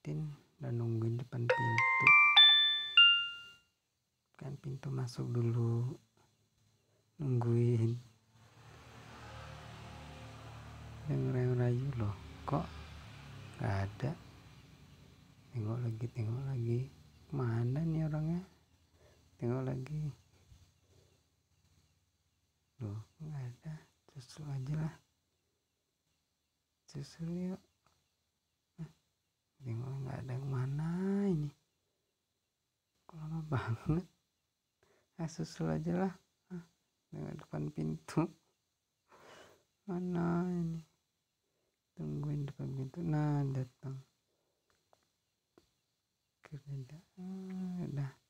liatin dan nungguin depan pintu. Kan pintu masuk dulu, nungguin. Yang ngerayu-rayu loh, kok gak ada. Tengok lagi, mana nih orangnya? Tengok lagi, loh gak ada. Susul aja lah, susul yuk. Tengok gak ada, mana ini? Kok lama banget? Susul aja lah. Tengok depan pintu, mana ini? Tungguin depan pintu, nah datang. Udah